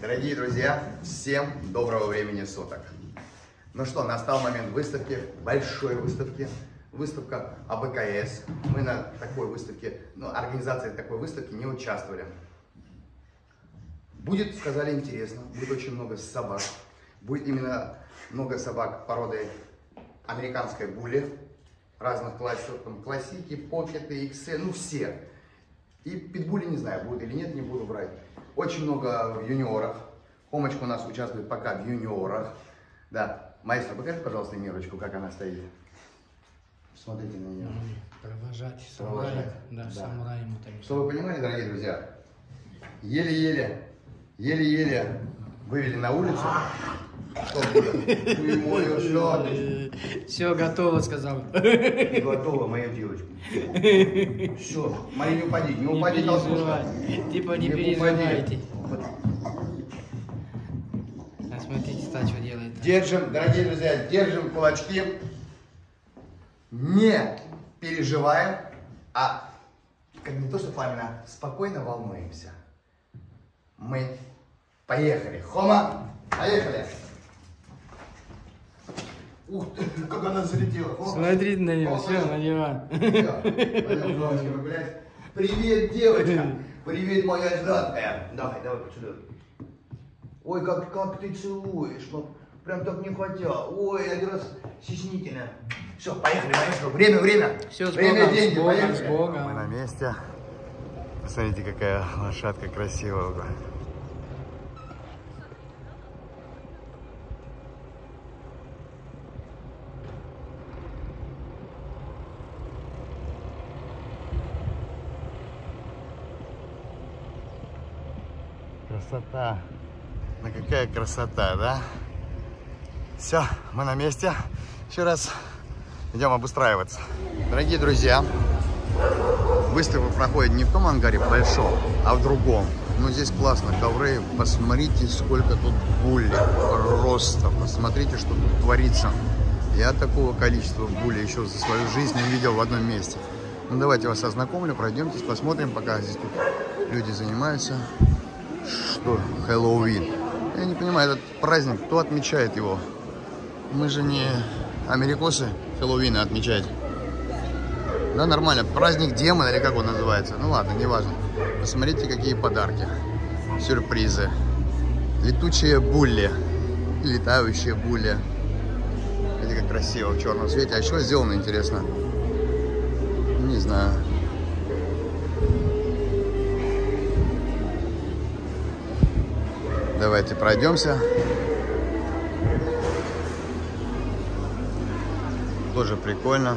Дорогие друзья, всем доброго времени суток. Ну что, настал момент выставки, большой выставки. Выставка АБКС. Мы на такой выставке, организации такой выставки не участвовали. Будет, сказали, интересно, будет очень много собак. Будет именно много собак породы американской булли, разных классов, там классики, покеты, иксы, все. И питбули не знаю, будут или нет, не буду брать. Очень много в юниорах. Хомочка у нас участвует пока в юниорах. Да. Маэстро, покажи, пожалуйста, Мирочку, как она стоит. Смотрите на нее. Провожать. Да, самурай ему там. Что вы понимали, дорогие друзья? Еле-еле вывели на улицу. Все готово, сказал. Готово, моя девочка. Все, Мария, не упади, толстушка. Типа не переживайте. А смотрите, что делает. Держим, дорогие друзья, держим кулачки. Не переживаем, а как не то, что пламенно, спокойно волнуемся. Мы поехали. Хома, поехали. Ух ты, как она залетела. Смотрите на него, все, на диван. Привет, девочка. Привет, моя сладкая. Давай, поцелуй. Ой, как ты целуешь. Прям так не хотя. Ой, один раз стеснительно. Все, поехали, маэстро. Время. Все, с время, Богом, деньги, поехали. с Богом. Мы на месте. Посмотрите, какая лошадка красивая. Красота. Ну какая красота, да? Все, мы на месте. Еще раз идем обустраиваться. Дорогие друзья, выставка проходит не в том ангаре большом, а в другом. Но здесь классно, ковры. Посмотрите, сколько тут булли. Просто посмотрите, что тут творится. Я такого количества булли еще за свою жизнь не видел в одном месте. Ну давайте вас ознакомлю, пройдемтесь, посмотрим, пока здесь тут люди занимаются. Что? Хэллоуин. Я не понимаю, этот праздник, кто отмечает его? Мы же не америкосы Хэллоуина отмечать. Да, нормально. Праздник демона, или как он называется. Ну ладно, неважно. Посмотрите, какие подарки. Сюрпризы. Летучие булли. Летающие булли. Видите, как красиво в черном свете. А что сделано, интересно? Не знаю. Давайте пройдемся. Тоже прикольно.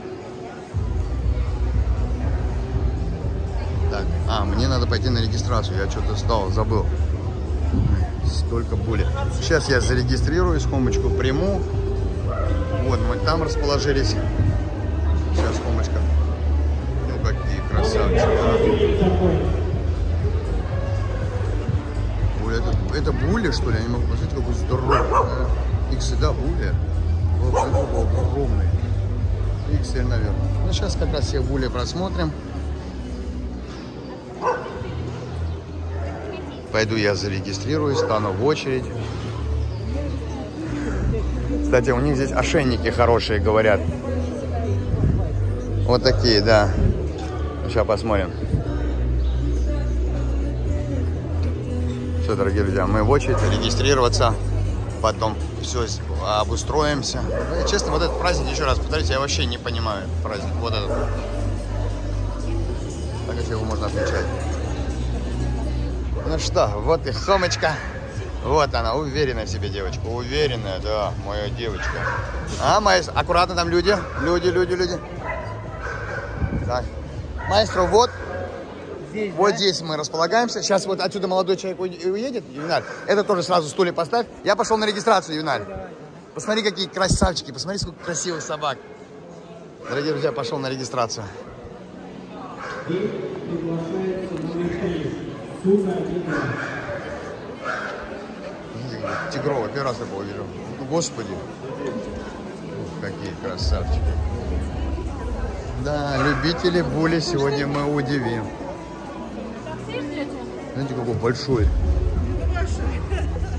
Так, мне надо пойти на регистрацию. Я что-то забыл. Столько булли. Сейчас я зарегистрируюсь, Хомочку приму. Вот, мы там расположились. Сейчас, Хомочка. Ну, какие красавчики. Это булли, что ли? Я не могу посмотреть, какой здоровый. Иксы, да, булли. Огромный. Иксель, наверное. Ну, сейчас как раз всех булли просмотрим. Пойду я зарегистрируюсь, стану в очередь. Кстати, у них здесь ошейники хорошие, говорят. Вот такие, да. Сейчас посмотрим. Все, дорогие друзья, мы в очередь регистрироваться, потом все обустроимся. Ну, честно, вот этот праздник, еще раз повторюсь, я вообще не понимаю праздник. Вот этот. Так как его можно отмечать. Ну что, вот и Хомочка. Вот она, уверенная в себе девочка. Уверенная, да, моя девочка. Маэстро, аккуратно там люди. Люди. Так. Маэстро, вот. Здесь, вот да? Здесь мы располагаемся. Сейчас вот отсюда молодой человек уедет, Ювеналь. Это тоже сразу стулья поставь. Я пошел на регистрацию, Ювеналь. Посмотри, какие красавчики. Посмотри, сколько красивых собак. Дорогие друзья, пошел на регистрацию. Тигрова, первый раз такого вижу. Господи. Какие красавчики. Да, любители булли сегодня мы удивим. Знаете, какой большой.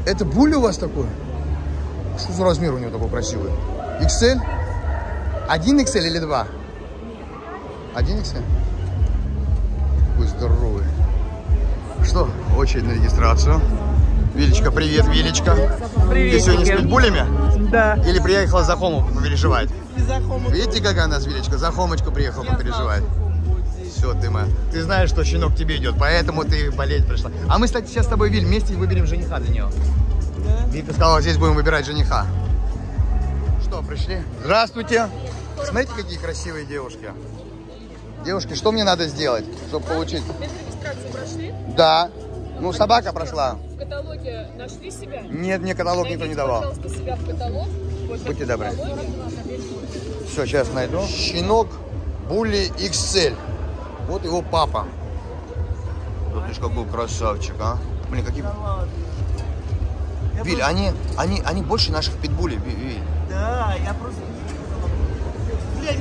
Это буль у вас такой? Что за размер у него такой красивый? XL? 1 XL или 2? 1 XL? Какой здоровый. Что? Очередь на регистрацию. Вилечка, привет, Вилечка. Привет. Ты сегодня с питбулями? Да. Или приехала за Хому попереживать? За Хому. Видите, какая у нас Вилечка? За Хомочку приехала попереживать. Все, ты моя. Ты знаешь, что щенок к тебе идет, поэтому ты болеть пришла. А мы, кстати, сейчас с тобой, Виль, вместе выберем жениха для него. Да? Вика сказала, здесь будем выбирать жениха. Что, пришли? Здравствуйте. Смотрите, какие красивые девушки. Девушки, что мне надо сделать, чтобы получить? Регистрацию прошли? Да. Ну, собака прошла. В каталоге нашли себя? Нет, мне каталог никто не давал. Пожалуйста, себя в каталог. Вот Будьте в добры. каталоге. Все, сейчас найду. Щенок Булли XL. Вот его папа. Вот лишь какой красавчик, а. Блин, какие... Виль, они больше наших питбулей, Виль. Да, я просто... Глянь.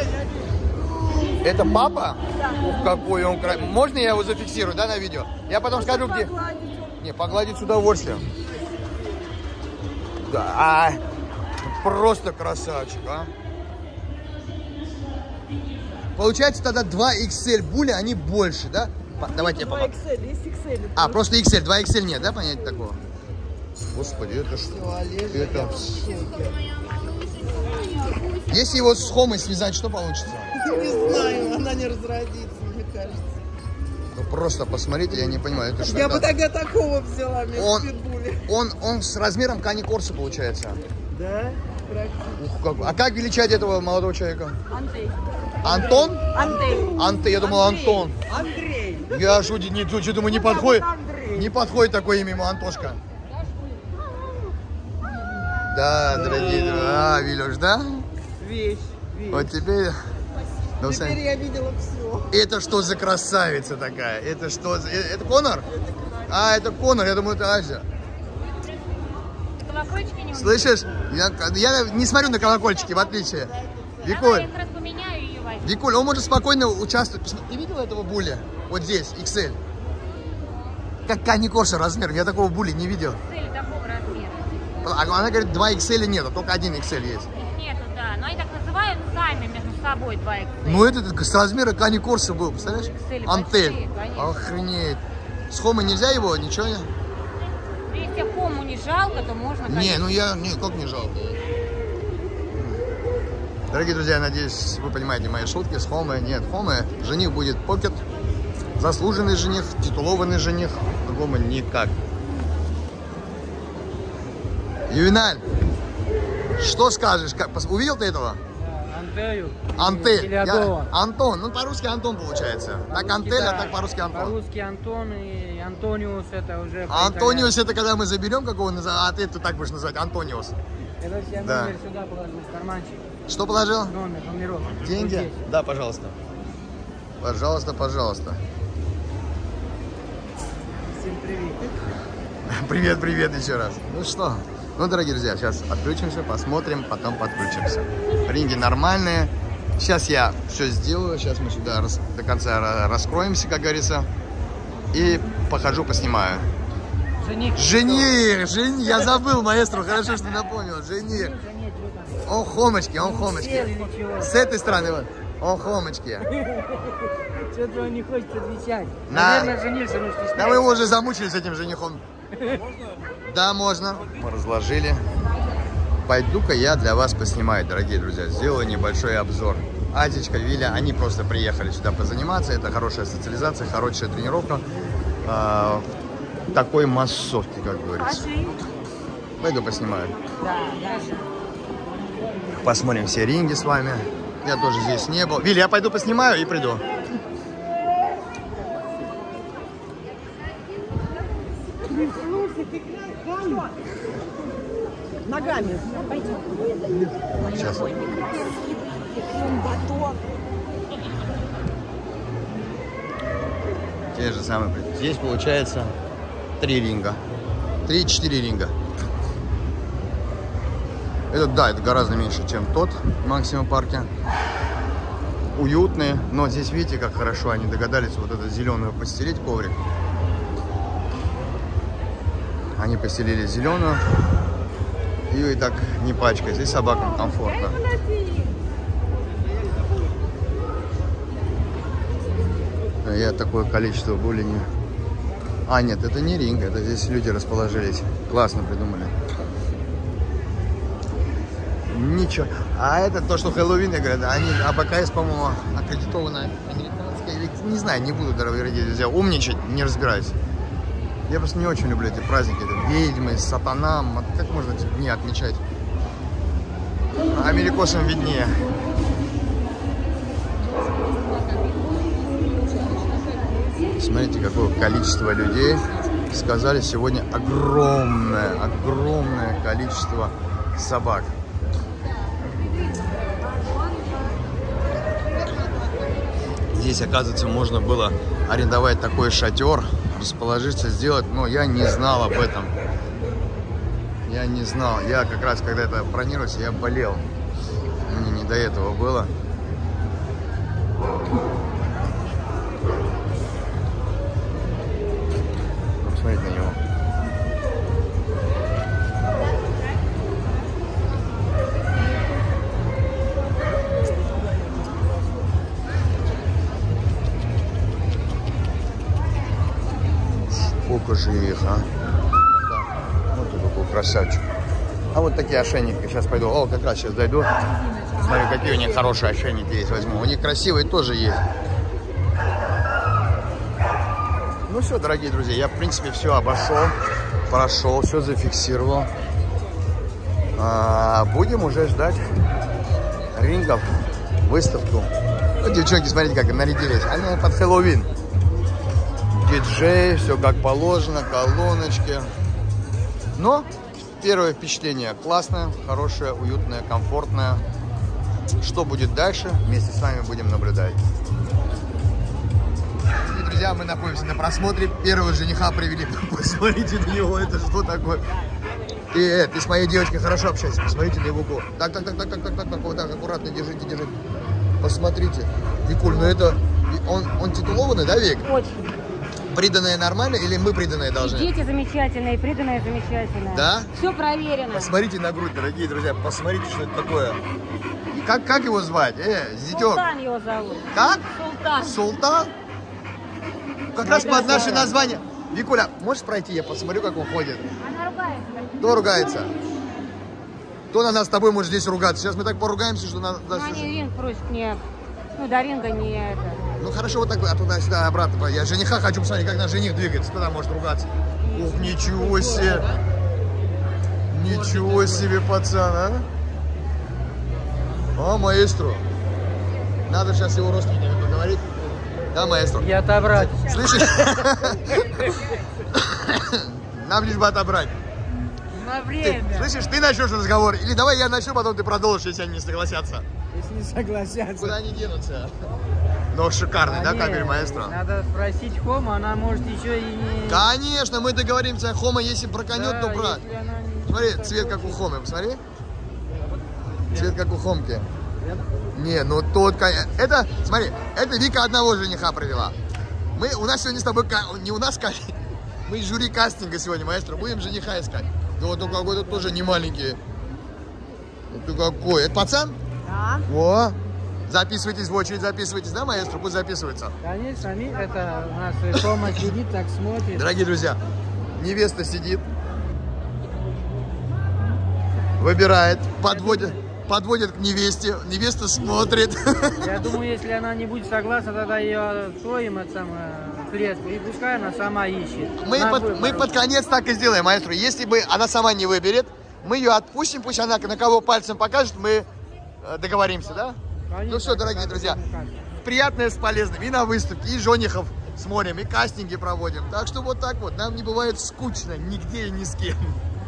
Это папа? Да. Ух, какой он красивый. Можно я его зафиксирую, да, на видео? Я потом скажу, где... Не, погладить с удовольствием. Да, просто красавчик, а. Получается тогда 2 XL були, они больше, да? Давайте я помогу. 2 XL, есть XL. А, просто XL, 2 XL нет, да, понятия такого? Господи, это что? Это... Если его с Хомой связать, что получится? Не знаю, она не разродится, мне кажется. Ну просто посмотрите, я не понимаю, это что? Я бы тогда такого взяла вместо питбуля. Он с размером Кани Корса получается. Да? Практически. А как величать этого молодого человека? Андрей. Антон? Андрей. Я думал Антон. Андрей. Я шутить, что думаю, не подходит. Андрей. Не подходит такое имя ему, Антошка. Да, дорогие друзья. Вилюш, да? Вещь. Вот теперь... Ну, Теперь я видела все. это что за красавица такая? Это что за... Это Конор? А, это Конор, я думаю, это Азия. Колокольчики не умеют. Слышишь? Я не смотрю на колокольчики, в отличие. Викуль, Я как раз поменяю ее возьму. Викуль, он может спокойно участвовать. Ты видел этого буля? Вот здесь, XL. Как Кани Корса размер, я такого були не видел. Цели такого размера. Она говорит, 2 XL нету, только 1 XL есть. Их нету, да. Но они так называют сами между собой 2 XL. Ну этот с размера Кани Корса был, представляешь? XL Антель. большие, конечно. Охренеть. С Хомой нельзя его, ничего не? Если Хому не жалко, то можно... Не, ну я, как не жалко. Дорогие друзья, я надеюсь, вы понимаете мои шутки. С Хомой нет. Хомы, жених будет покет. Заслуженный жених, титулованный жених. Другому никак. Ювеналь, что скажешь? Увидел ты этого? Антею. Антель. Антон. Антон. Ну, по-русски Антон получается. Так Антель, а так по-русски Антон. По-русски Антон и Антониус это уже... Антониус это когда мы заберем, какого называют, а ты так будешь называть Антониус. Это я Да. номер сюда положил в карманчик. Что положил? Номерок. Деньги? Вот здесь. Да, пожалуйста. Пожалуйста, пожалуйста. Всем привет. Привет еще раз. Ну что? Ну, дорогие друзья, сейчас отключимся, посмотрим, потом подключимся. Ринги нормальные. Сейчас я все сделаю. Сейчас мы сюда до конца раскроемся, как говорится. И похожу, поснимаю. Жених! Я забыл, маэстро, хорошо, что напомнил. Жених. Он Хомочки. С этой стороны вот. Он Хомочки. Что-то он не хочет отвечать. На. Наверное, женился, но стесняется. Да мы его уже замучили с этим женихом. Можно? Да, можно. Мы разложили. Пойду-ка я для вас поснимаю, дорогие друзья. Сделаю небольшой обзор. Азечка, Виля, они просто приехали сюда позаниматься. Это хорошая социализация, хорошая тренировка. Такой массовки, как говорится. Пойду поснимаю. Посмотрим все ринги с вами. Я тоже здесь не был. Виля, я пойду поснимаю и приду. Ногами. Сейчас. Те же самые. Здесь получается 3 ринга. 3-4 ринга. Это гораздо меньше, чем тот в Максимум парке. Уютные, но здесь видите, как хорошо они догадались вот это зеленое постелить коврик. Они постелили зеленую. Ее и так не пачкается, и собакам комфортно. Я такое количество более не... А, нет, это не ринг, это здесь люди расположились. Классно придумали. Ничего. А это то, что Хэллоуин, я говорю, они АБКС, по-моему, аккредитованная американская. Или, не знаю, не буду, дорогие друзья, умничать, не разбираюсь. Я просто не очень люблю эти праздники. Это ведьмы, сатана. Как можно эти дни отмечать? Америкосам виднее. Смотрите, какое количество людей. Сказали, сегодня огромное количество собак. Здесь, оказывается, можно было арендовать такой шатер, расположиться, сделать, но я не знал об этом. Я не знал. Я как раз, когда это бронировался, я болел. Мне не до этого было. Посмотрите на него. Покажи их, а. Вот такой красавчик. А вот такие ошейники. Сейчас пойду. О, как раз сейчас дойду. Смотри, какие у них хорошие ошейники есть. Возьму. У них красивые тоже есть. Ну все, дорогие друзья, я в принципе все обошел, прошел, все зафиксировал. Будем уже ждать рингов, выставку. Вот девчонки, смотрите, как нарядились. Они под Хэллоуин. Диджей, все как положено, колоночки. Но первое впечатление классное, хорошее, уютное, комфортное. Что будет дальше, вместе с вами будем наблюдать. И, друзья, мы находимся на просмотре. Первого жениха привели. Посмотрите на него, это что такое? Ты с моей девочкой хорошо общайся. Посмотрите на его голову. Так, вот так, аккуратно держите. Посмотрите. Викуль, ну это... Он титулованный, да, Вик? Очень. Приданное нормально или мы приданные должны? И дети замечательные, и приданное замечательное. Да? Все проверено. Посмотрите на грудь, дорогие друзья. Посмотрите, что это такое. Как его звать? Зятек. Султан его зовут. Как? Султан. Султан? Как раз под наше название. Викуля, можешь пройти? Я посмотрю, как он ходит. Она ругается. Кто ругается? Кто на нас с тобой может здесь ругаться? Сейчас мы так поругаемся, что нас... Ну, они ринг просят не... Ну, до ринга не это... Ну, хорошо, вот так, а туда-сюда, обратно. Я жениха хочу посмотреть, как наш жених двигается. Куда может ругаться? Ух, ничего себе! Ничего себе, пацан, а? А, маэстро. Надо сейчас его родственниками поговорить. Да, маэстро? И отобрать. Слышишь? Нам лишь бы отобрать. На время. Слышишь, ты начнешь разговор. Или давай я начну, потом ты продолжишь, если они не согласятся. Если не согласятся. Куда они денутся? Но шикарный, да, кабель маэстро? Надо спросить Хома, она может еще и не... Конечно, мы договоримся. Хома, если проканет, Да, то брат. Смотри, цвет как у Хомы, посмотри. Цвет как у Хомки. Не, ну тот... Это, смотри, это Вика одного жениха провела. У нас сегодня с тобой... Не у нас, мы из жюри кастинга сегодня, маэстро. Будем жениха искать. Да вот он какой-то тоже не маленький. Это какой? Это пацан? Да. О! Записывайтесь в очередь, записывайтесь, да, маэстро? Пусть записывается. Конечно, это у нас Хома сидит, так смотрит. Дорогие друзья, невеста сидит, выбирает, подводит к невесте, невеста смотрит. Я думаю, если она не будет согласна, тогда ее откроем в клетку, и пускай она сама ищет. Мы под конец так и сделаем, маэстро. Если бы она сама не выберет, мы ее отпустим, пусть она на кого пальцем покажет, мы договоримся, да? Конечно, Ну все, дорогие друзья, приятное с полезным. И на выставке, и женихов смотрим, и кастинги проводим. Так что вот так вот, нам не бывает скучно нигде и ни с кем.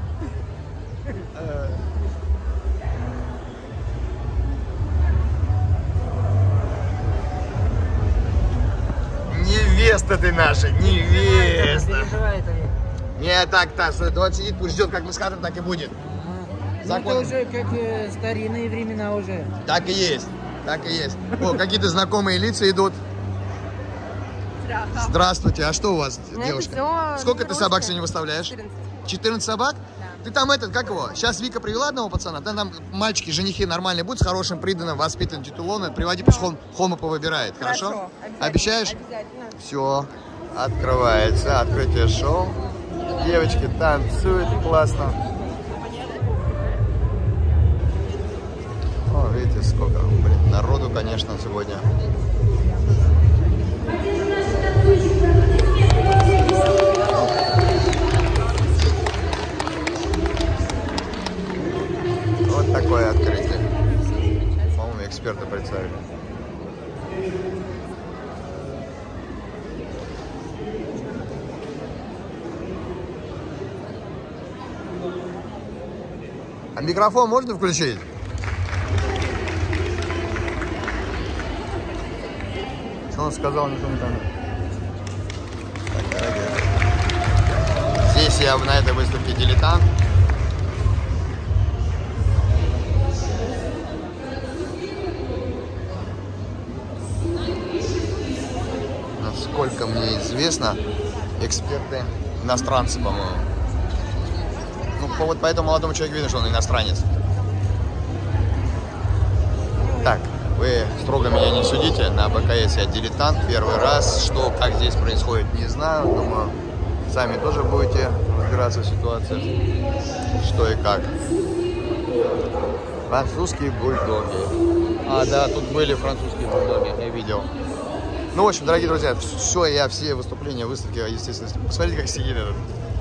Невеста ты наша, невеста. Не, так, вот сидит, пусть ждет, как мы скажем, так и будет. Это уже как старинные времена уже. Так и есть, так и есть. О, какие-то знакомые лица идут. Здравствуйте, а что у вас, девушка? Сколько ты собак сегодня выставляешь? 14 собак? Да. Ты там как его? Сейчас Вика привела одного пацана, да, там мальчики, женихи нормальные будут, с хорошим приданным, воспитанным титулоном, приводи, пусть Хома повыбирает, хорошо? Обещаешь? Обязательно. Все, открывается, открытие шоу. Девочки танцуют, классно. О, видите, сколько, блин, народу, конечно, сегодня. Вот такое открытие. По-моему, эксперты представили. А микрофон можно включить? Что он сказал, никто не понял. Так, дорогие. Здесь я на этой выставке дилетант. Насколько мне известно, эксперты иностранцы, по-моему. Ну, вот по этому молодому человеку видно, что он иностранец. Так, вы строго меня не судите. На БКС я дилетант. Первый раз. Что, как здесь происходит, не знаю. Думаю, сами тоже будете разбираться в ситуации. Что и как. Французские бульдоги. А, да, тут были французские бульдоги, я видел. Ну, в общем, дорогие друзья, все выступления, выставки, естественно. Посмотрите, как сидит этот.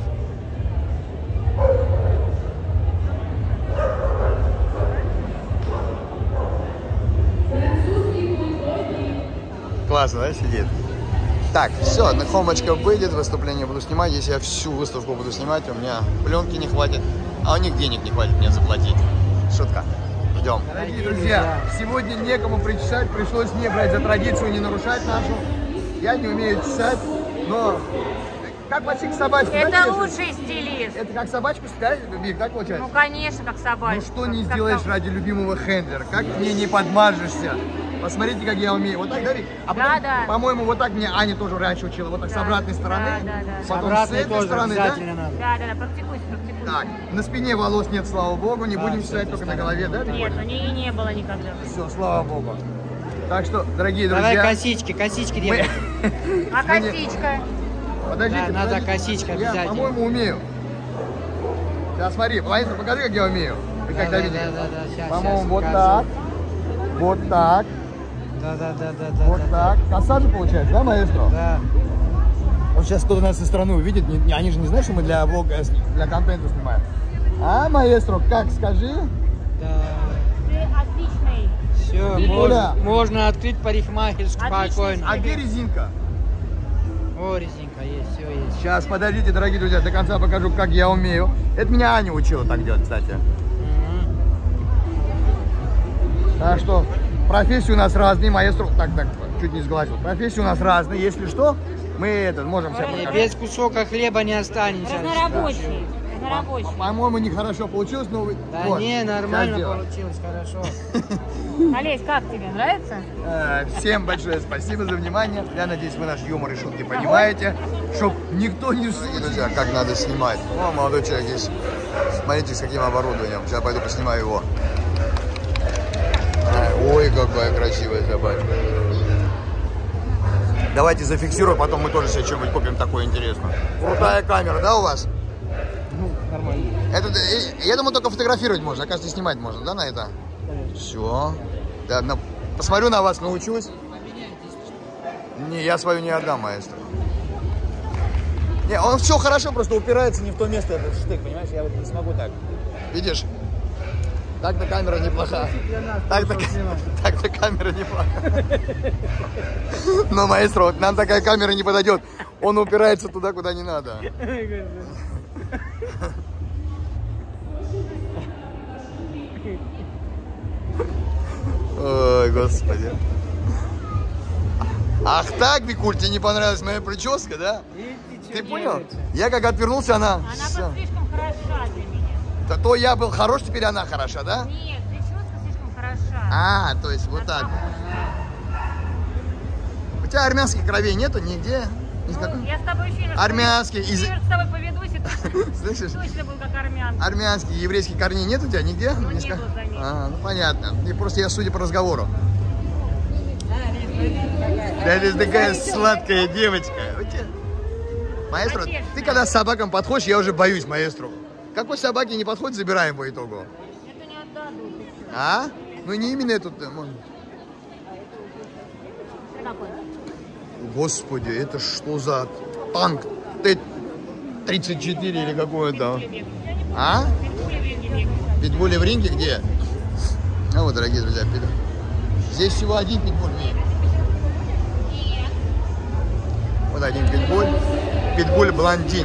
Классно, да, сидит? Так, все, на Хомочка выйдет, выступление буду снимать. Если я всю выставку буду снимать, у меня пленки не хватит, а у них денег не хватит мне заплатить. Шутка. Ждем. Дорогие друзья, сегодня некому причесать, пришлось мне брать за традицию не нарушать нашу. Я не умею чесать, но как почти собачку. Это да, лучший стилист. Это как собачку да, Вик, так получается? Ну, конечно, как собачка. Ну что не сделаешь ради любимого хендлера? Как мне не подмажешься? Посмотрите, как я умею. Вот так, да, Вик? А потом, Да. по-моему, вот так мне Аня тоже раньше учила. Вот так с обратной стороны. Да. Потом Обратно с этой тоже стороны, обязательно надо. Да, практикуйся. Так, на спине волос нет, слава богу. Не будем чесать только на голове, да? Нет, у нее не было никогда. Все, слава богу. Так что, дорогие Давай друзья... косички делай. А косичка? Подождите, Да, надо подождите. косичка Я, обязательно. по-моему, умею. Сейчас, смотри, Владимир, покажи, как я умею. Ты когда видели? Да, сейчас. По-моему, вот так. Вот так. Да. Вот так. Коса же получается, да, маэстро? Да. Вот сейчас кто-то нас со стороны увидит, они же не знают, что мы для влога, для контента снимаем. А, маэстро, как, скажи? Да. Ты отличный. Все, Викуля. можно открыть парикмахерскую Отлично. спокойно. А где резинка? О, резинка есть, все есть. Сейчас, подождите, дорогие друзья, до конца покажу, как я умею. Это меня Аня учила так делать, кстати. Так что профессии у нас разные, маэстро, так, чуть не сглазил. Профессии у нас разные, если что, мы можем себя показать. Без кусока хлеба не останется. Разнорабочий. Разнорабочий. По-моему, нехорошо получилось, но... Да вот, не, сейчас нормально делаем. получилось, хорошо. Олесь, как тебе? Нравится? Всем большое спасибо за внимание. Я надеюсь, вы наш юмор и шутки понимаете, чтоб никто не Дорогие судит. друзья, как надо снимать. О, молодой человек здесь. Смотрите, с каким оборудованием. Сейчас пойду поснимаю его. Ой, какая красивая собачка. Давайте зафиксируем, потом мы тоже себе что-нибудь купим такое интересное. Крутая камера, да, у вас? Ну, нормально. Это, я думаю, только фотографировать можно, оказывается, снимать можно, да, на это? Все. Да, посмотрю на вас, научусь. Не, я свою не отдам, маэстро. Не, он все хорошо, просто упирается не в то место, этот штык, понимаешь? Я вот не смогу так. Видишь? Так-то камера неплоха. Так-то камера неплоха. Но, маэстро, вот нам такая камера не подойдет. Он упирается туда, куда не надо. Ой, господи. Ах так, Викуль, тебе не понравилась моя прическа, да? Ты понял? Я как отвернулся, она... Она слишком хороша для меня. То я был хорош, теперь она хороша, да? Нет, прическа слишком хороша. А, то есть вот так. У тебя армянских кровей нету нигде? Из какой? Я с тобой еще Армянский. с тобой поведусь, и Слышишь? точно был как армянский. Армянские, еврейские корней нет у тебя нигде? Ну, Не нету ска- за ним. Ну понятно. И просто я судя по разговору. Да, это такая сладкая девочка. Маэстро, ты когда с собакам подходишь, я уже боюсь, маэстро. Какой собаке не подходит, забираем по итогу. Это не отдадут. А? Ну не именно эту. Ты какой? Господи, это что за танк? Т-34 или какой там? А? Питбули в ринге где? А вот, дорогие друзья, здесь всего один питбуль. Вот один питбуль. Питбуль блондин.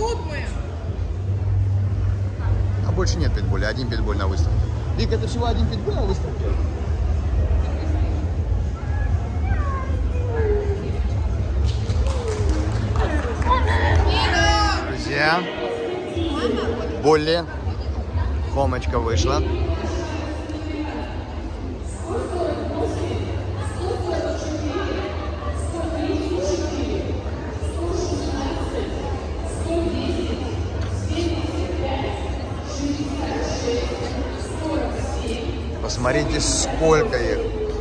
А больше нет питбуля, один питбуль на выставке. Вик, это всего один питбуль на выставке? Друзья, Болли, Хомочка вышла. Посмотрите, сколько их.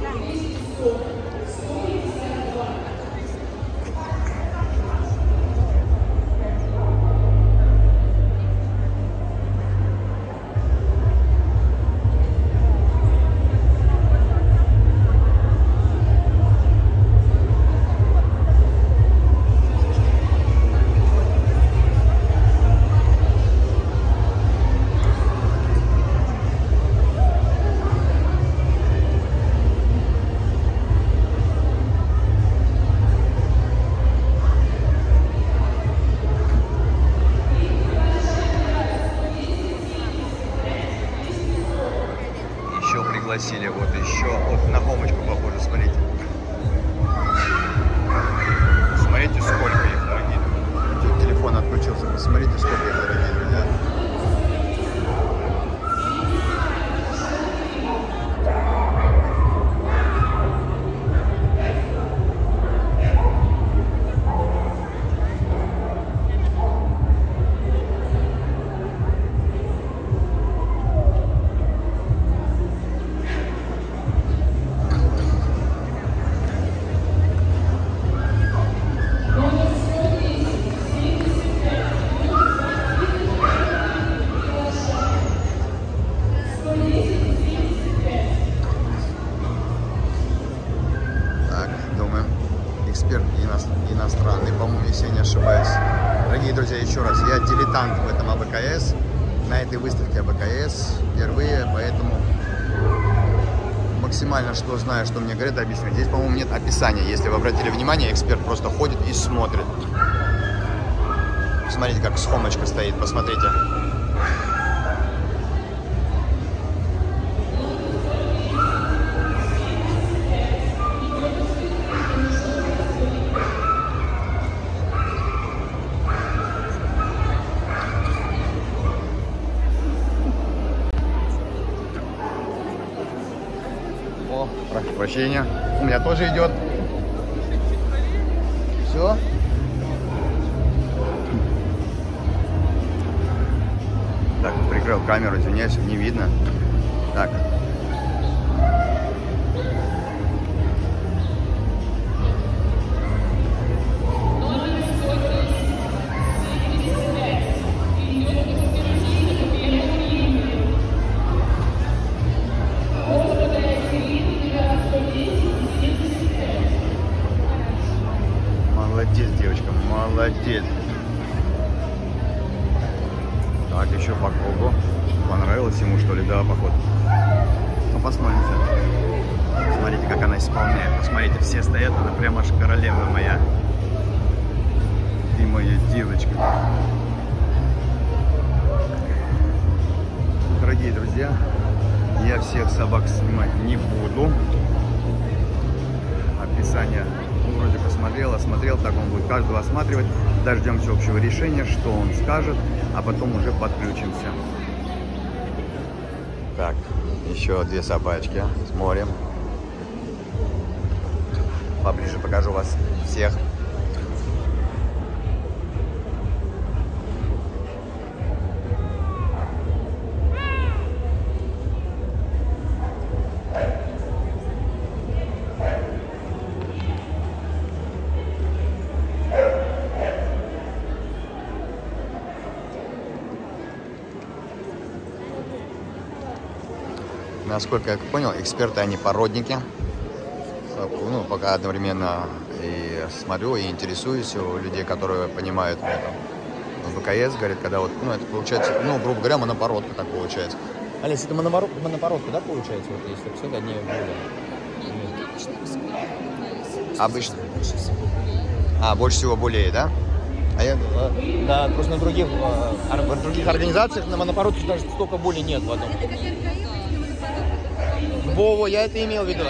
Пригласили, вот еще, вот на Хомочку похоже, смотрите. Смотрите, сколько их, дорогие. Телефон отключился, посмотрите, сколько их, дорогие друзья. Иностранный, по-моему, если я не ошибаюсь. Дорогие друзья, еще раз, я дилетант в этом АБКС, на этой выставке АБКС впервые, поэтому максимально что знаю, что мне говорят, объясню. Здесь, по-моему, нет описания. Если вы обратили внимание, эксперт просто ходит и смотрит. Смотрите, как Хомочка стоит, посмотрите. Прошу прощения. У меня тоже идет. Все. Так, прикрыл камеру, извиняюсь, не видно. Так. Молодец, девочка, молодец. Так, еще по кругу. Понравилось ему, что ли? Да, поход. Ну, посмотрим. Смотрите, как она исполняет. Посмотрите, все стоят, она прямо аж королева моя. Ты моя девочка. Дорогие друзья, я всех собак снимать не буду. Описание вроде посмотрел, осмотрел, так он будет каждого осматривать. Дождемся общего решения, что он скажет, а потом уже подключимся. Так, еще две собачки. Смотрим. Поближе покажу вас всех. насколько я понял, эксперты, они породники. Ну, пока одновременно и смотрю, и интересуюсь у людей, которые понимают в этом. В БКС, говорит, когда вот, ну, это получается, ну, грубо говоря, монопородка так получается. Алис, это монопородка, да, получается, вот если все одни обычно. Больше всего булей, да? А я, да, просто на других организациях на монопородке даже столько булей нет в одном. Во, я это имел в виду.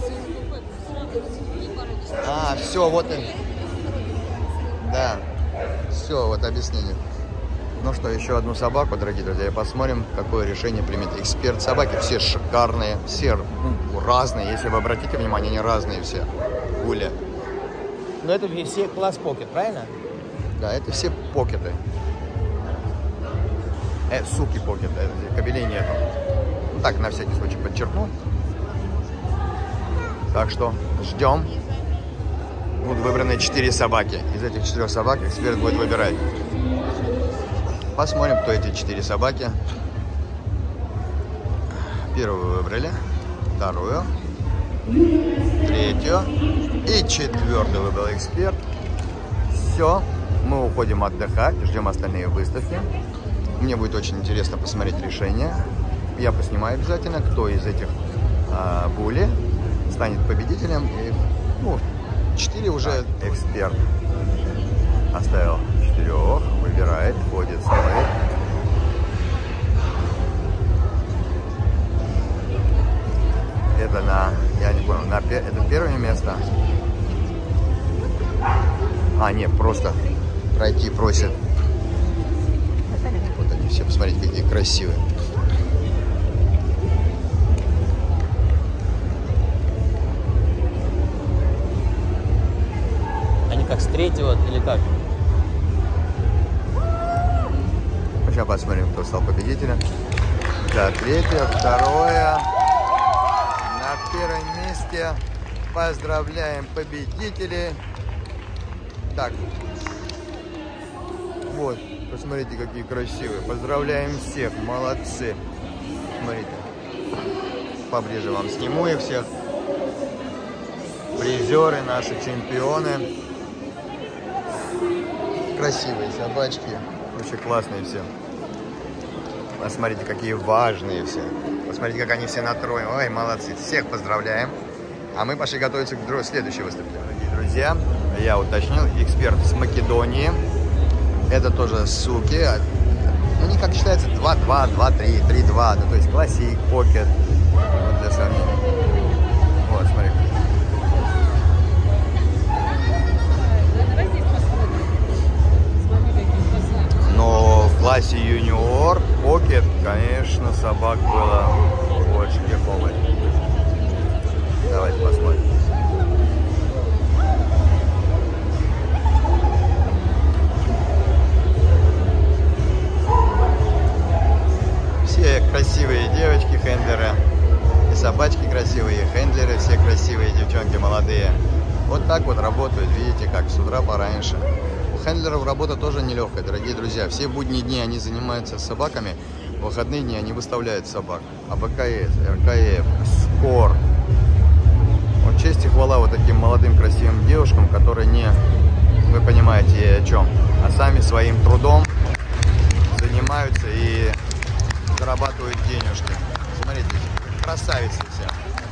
Все, вот и. Да. Все, вот объяснение. Ну что, еще одну собаку, дорогие друзья, и посмотрим, какое решение примет эксперт. Собаки все шикарные, все разные. Если вы обратите внимание, они разные все. Гули. Но это все класс покет, правильно? Да, это все покеты. Суки покеты, кобелей нету. Ну, так, на всякий случай подчеркну. Так что ждем. Будут выбраны 4 собаки. Из этих 4 собак эксперт будет выбирать. Посмотрим, кто эти 4 собаки. Первую выбрали, вторую, третью и 4-ю выбрал эксперт. Все, мы уходим отдыхать, ждем остальные выставки. Мне будет очень интересно посмотреть решение. Я поснимаю обязательно, кто из этих були станет победителем. И, ну, 4 уже эксперт оставил 4, выбирает, ходит, смотрит. Это я не понял, это первое место? Нет, просто пройти просят. Вот они все, посмотрите, какие красивые. Как с 3-го или как? Сейчас посмотрим, кто стал победителем. Да, 3-е, 2-е. На 1-м месте поздравляем победителей. Так. Вот, посмотрите, какие красивые. Поздравляем всех, молодцы. Смотрите. Поближе вам сниму их всех. Призеры, наши чемпионы. Красивые собачки, очень классные все. Посмотрите, какие важные все. Посмотрите, как они все настроены. Ой, молодцы. Всех поздравляем. А мы пошли готовиться к следующей выставке. Дорогие друзья, я уточнил, эксперт с Македонии. Это тоже суки. У них, как считается, 2-2, 2-3, 3-2. Ну, то есть классик, покет. Вот для сравнения. Вот, смотри. Но в классе юниор, покет, конечно, собак было больше кайфовых. Давайте посмотрим. Все красивые девочки, хендлеры. И собачки красивые, и хендлеры, все красивые девчонки, молодые. Вот так вот работают, видите, как с утра пораньше. У хендлеров работа тоже нелегкая, дорогие друзья. Все будние дни они занимаются собаками, в выходные дни они выставляют собак. АБКС, РКФ, СКОР. Вот честь и хвала вот таким молодым красивым девушкам, которые не, вы понимаете о чем, а сами своим трудом занимаются и зарабатывают денежки. Смотрите, красавицы все.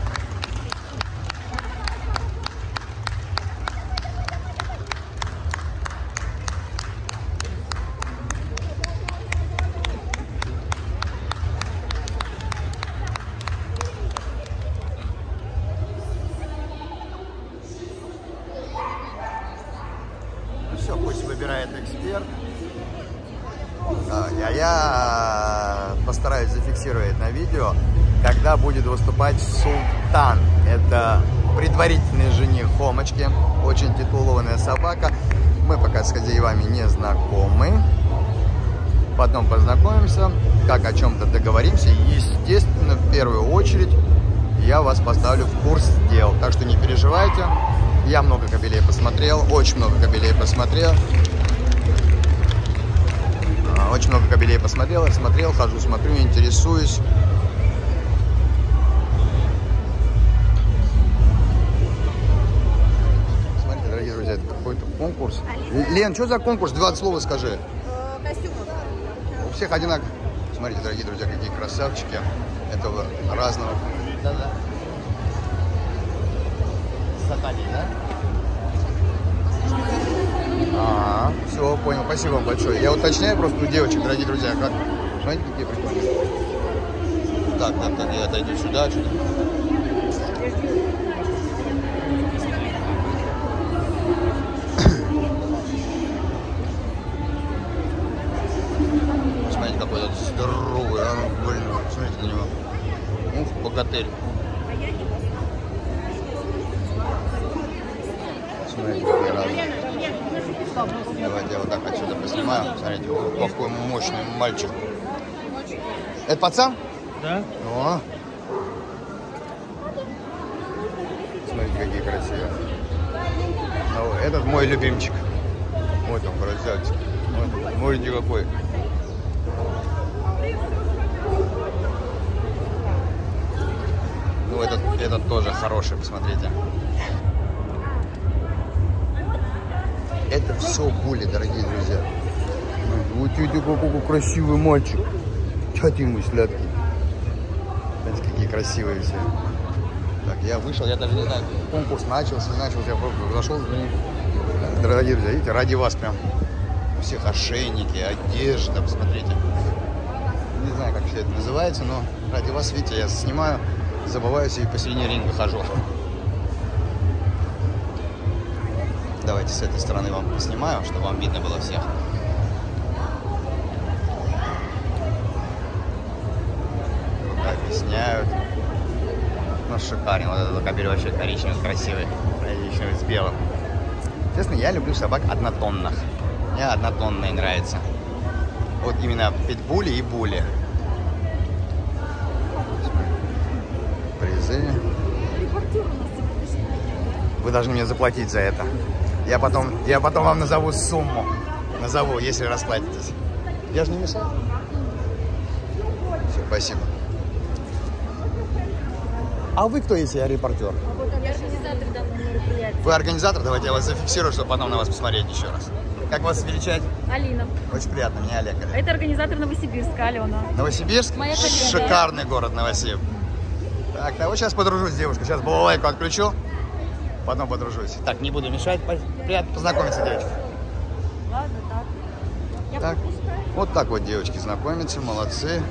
Все, пусть выбирает эксперт. Я постараюсь зафиксировать на видео, когда будет выступать Султан. Это предварительный жених Хомочки, очень титулованная собака. Мы пока с хозяевами не знакомы. Потом познакомимся, как о чем-то договоримся. Естественно, в первую очередь я вас поставлю в курс дел. Так что не переживайте. Я много кобелей посмотрел, очень много кобелей посмотрел. Очень много кобелей посмотрел, смотрел, хожу, смотрю, интересуюсь. какой-то конкурс. Лен, что за конкурс? 20 слов скажи. Костюмов. У всех одинаково. Смотрите, дорогие друзья, какие красавчики. Этого разного. Да-да. Сатани, да? Ага, все, понял. Спасибо вам большое. Я уточняю просто у девочек, дорогие друзья, как. Смотрите, какие прикольные. Так, я отойду сюда, сюда. Смотрите, какой этот здоровый, а ну, блин, смотрите на него. Ух, богатырь. Смотрите, какие разные. Давайте я вот так отсюда поснимаю. Смотрите, вот какой мощный мальчик. Это пацан? Да. О. Смотрите, какие красивые. Ну, этот мой любимчик. Вот он, красавчик. Вот, смотрите, какой. Ну, этот тоже хороший, посмотрите. Это все були, дорогие друзья. Вот видите, какой красивый мальчик. Чё ему сладкий. Смотрите, какие красивые все. Так, я вышел, я даже не знаю, конкурс начался, я просто зашел. Дорогие друзья, видите, ради вас прям. У всех ошейники, одежда, посмотрите. Не знаю, как все это называется, но ради вас, видите, я снимаю, забываюсь и посередине ринга хожу. Давайте с этой стороны вам поснимаю, чтобы вам видно было всех. Объясняют. Ну, шикарный. Вот этот кабель вообще коричневый, красивый. Коричневый с белым. Честно, я люблю собак однотонных. Мне однотонные нравятся. Вот именно питбули и були. Призы. Вы должны мне заплатить за это. Я потом вам назову сумму. Назову, если расплатитесь. Я же не мешаю. Все, спасибо. А вы кто, если я репортер? Я организатор данного мероприятия. Вы организатор? Давайте я вас зафиксирую, чтобы потом на вас посмотреть еще раз. Как вас величать? Алина. Очень приятно, мне Олег. Это организатор Новосибирска, Алена. Новосибирск? Моя коллега. Шикарный город Новосиб. Так, вот сейчас подружусь с девушкой. Сейчас балалайку отключу, потом подружусь. Так, не буду мешать. Приятно познакомиться, девочки. Ладно, так. Так, вот так вот девочки знакомятся, молодцы.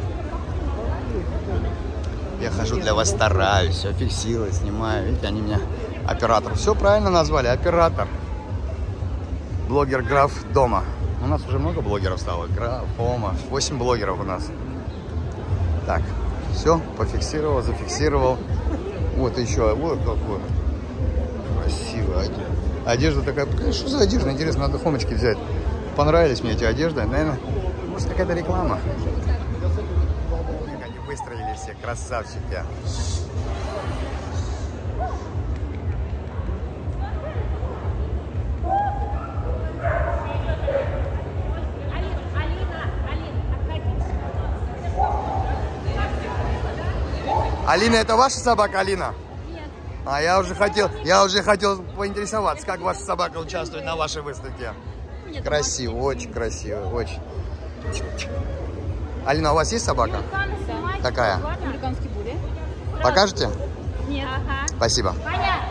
Я хожу для вас, стараюсь, все фиксирую, снимаю. Видите, они меня оператор. Все правильно назвали, оператор. Блогер Граф Дома. У нас уже много блогеров стало. Граф, Дома. 8 блогеров у нас. Так, все, пофиксировал, зафиксировал. Вот еще, вот какой красивая одежда. Одежда такая, что за одежда? Интересно, надо хомочки взять. Понравились мне эти одежды. Наверное, может, какая-то реклама. Как они выстроились все, красавчики. Алина, это ваша собака, Алина? Нет. А я уже хотел поинтересоваться, как ваша собака участвует на вашей выставке. Нет, Красиво, очень красиво, очень. Алина, у вас есть собака? Какая? Американский були. Покажете? Нет. Ага. Спасибо. Понятно.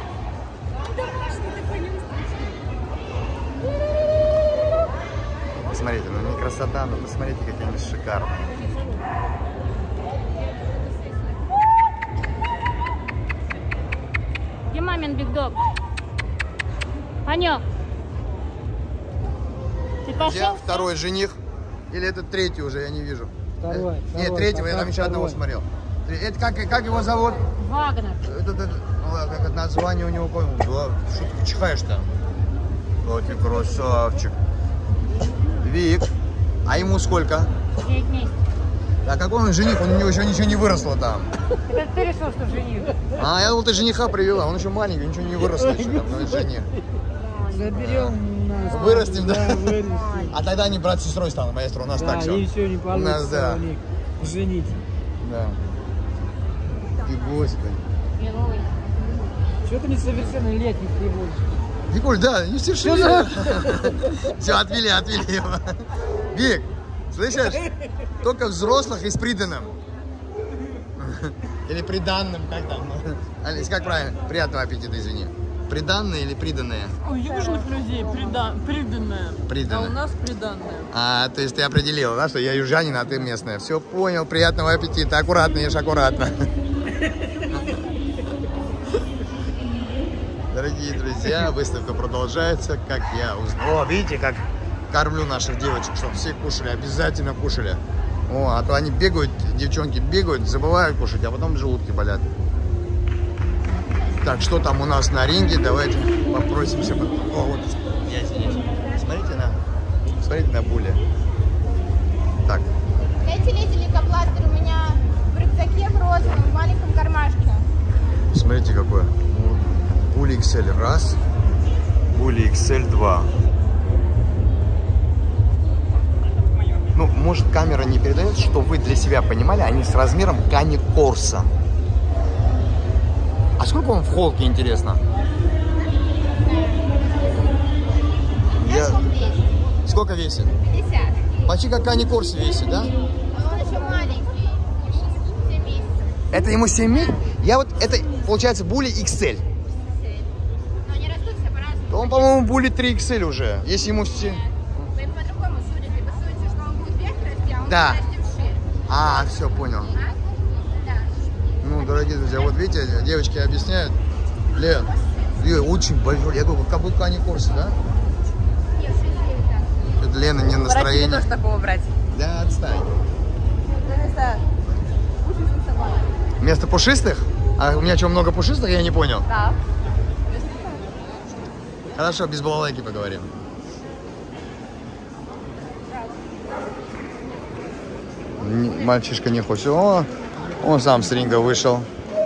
Посмотрите, ну не красота, но посмотрите, какие они шикарные. Где мамин бигдог? Панек. Ты Где пошел? второй жених? Или это третий уже, я не вижу. Второй. Нет, третьего, я там еще одного смотрел. Это как его зовут? Вагнер. Как название у него, понял? Что ты чихаешь-то? Вот ты красавчик. Вик, а ему сколько? 9 месяцев. А какой он жених? У него еще ничего не выросло там. Это ты решил, что жених? А, я думал, ты жениха привела, он еще маленький, ничего не выросло еще там, но это жених. Заберем нас. Вырастим, да? Вырастим. А тогда они брат с сестрой станут, маэстро, у нас так все. И все не получится нас, да. у них женить. Да. Ты, господи. Милый. Чего ты несовершеннолетних приводишь? Викуль, да, не стиши. Все, отвели его. Вик, слышишь? Только взрослых и с приданным. Или приданным, как там? Алис, как правильно? Приятного аппетита, извини. Приданные или приданные? У южных людей приданное. Приданное. А у нас приданное. То есть ты определила, да, что я южанин, а ты местная. Все, понял, приятного аппетита. Аккуратно ешь, аккуратно. Дорогие друзья, выставка продолжается, как я узнал. О, видите, как кормлю наших девочек, чтобы все кушали, обязательно кушали. О, а то они бегают, девчонки бегают, забывают кушать, а потом желудки болят. Так, что там у нас на ринге? Давайте попросимся. О, вот я здесь. Смотрите на Були. Так. Эти леди-лейкопластырь у меня в рюкзаке в розовом, в маленьком кармашке. Смотрите, какое. Були XL раз, Були XL 2. Ну, может, камера не передает, что вы для себя понимали, они с размером Кани Корса. А сколько он в холке, интересно? Сколько весит? 50. Почти как Кани Корса весит, да? А он еще маленький, ему 7 месяцев. Это ему 7 месяцев? Это, получается, Були XL. Но они растут все по-разному. Он, по-моему, Були 3 XL уже, если ему все... Вы по-другому судите. Вы судите, что он будет вверх расти, а он Да. будет расти вширь. Все, понял. Да. Ну, дорогие друзья, вот видите, девочки объясняют. Лен, очень большой. Я говорю, как будто Кани Корса, да? Нет, 6 так. Это Лена не настроение. тоже такого брать. Да, отстань. Это пушистых собак. Вместо пушистых? А у меня что, много пушистых? Я не понял. Да. Хорошо, без балалайки поговорим. Мальчишка не хочет. О, он сам с ринга вышел.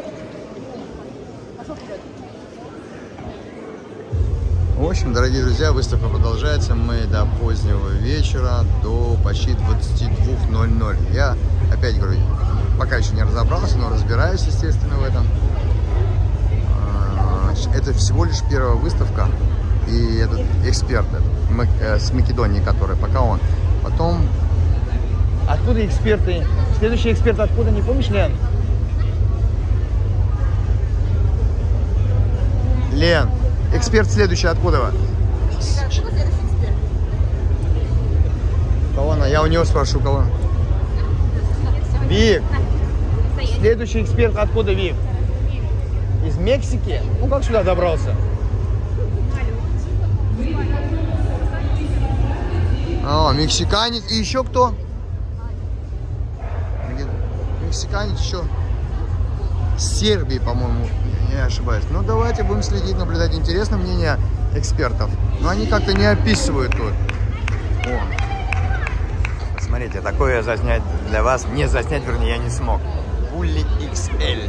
В общем, дорогие друзья, выставка продолжается. Мы до позднего вечера, до почти 22:00. Я опять говорю, пока еще не разобрался, но разбираюсь, естественно, в этом. Это всего лишь первая выставка. И этот эксперт с Македонии, который пока он. Потом... Откуда эксперты? Следующий эксперт откуда, не помнишь, Лен? Лен, эксперт следующий откуда? Кого она? Я у него спрошу, кого. Вик. Следующий эксперт откуда, Вик? Из Мексики? Ну как сюда добрался? Мексиканец. И еще кто? Мексиканец еще с Сербии, по-моему, не ошибаюсь. Ну, давайте будем следить, наблюдать. Интересно мнение экспертов. Но они как-то не описывают тут. О. Смотрите, такое заснять для вас, не заснять, вернее, я не смог. Були XL.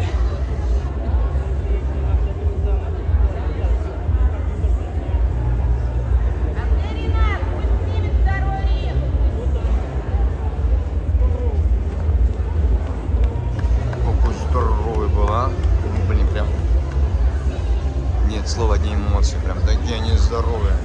Слово, одни эмоции, прям такие они здоровые.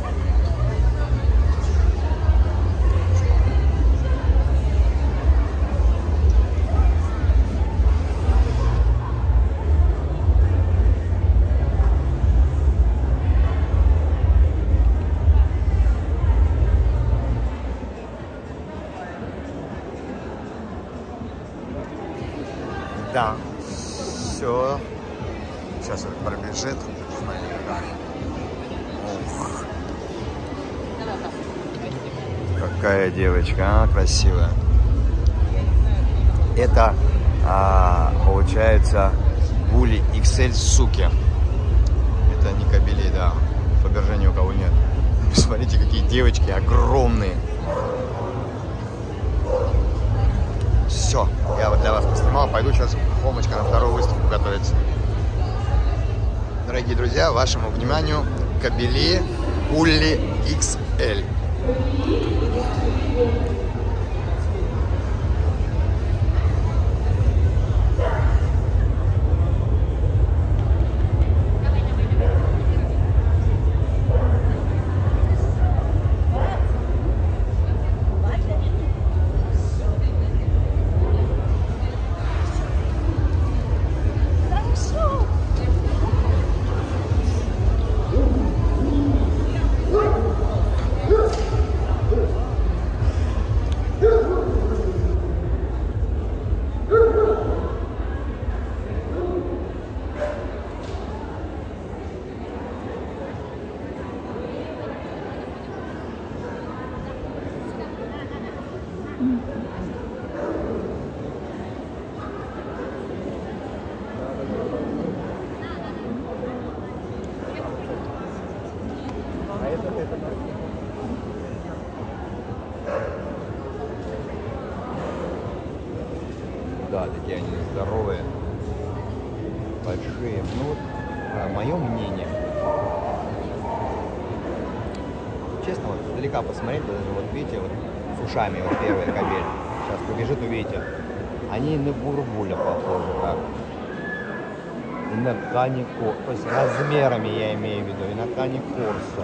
Да, все. Сейчас он пробежит. Ух. Какая девочка, красивая. Это, получается, Були XL суки. Это не кобели, да. Фаберже ни у кого нет. Смотрите, какие девочки огромные. Все, я вот для вас поснимал. Пойду сейчас Хомочка на вторую выставку готовится. Дорогие друзья, вашему вниманию кобели Були XL. Да, такие они здоровые, большие. Ну вот, мое мнение. Честно, вот издалека посмотреть, вот видите, вот с ушами, вот первая кобель. Сейчас побежит, увидите. Они на бурбуля похожи, как. И на кани корса. То есть размерами я имею в виду, и на кани корса.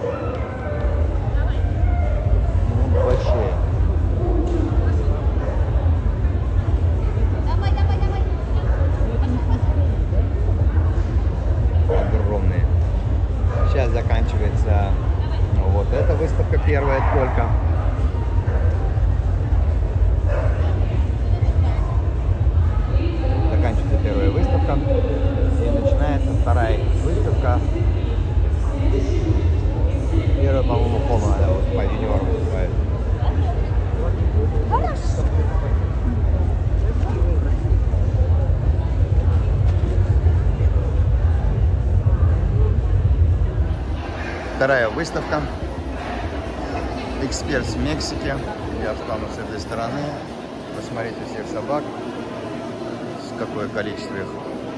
Ну, большие. Огромные. Сейчас заканчивается вот эта выставка первая только. Заканчивается первая выставка и начинается вторая выставка. Первая, по-моему, полная, она вот по юниорам выступает. Вторая выставка. Эксперт в Мексике. Я встану с этой стороны. Посмотрите всех собак. Какое количество их.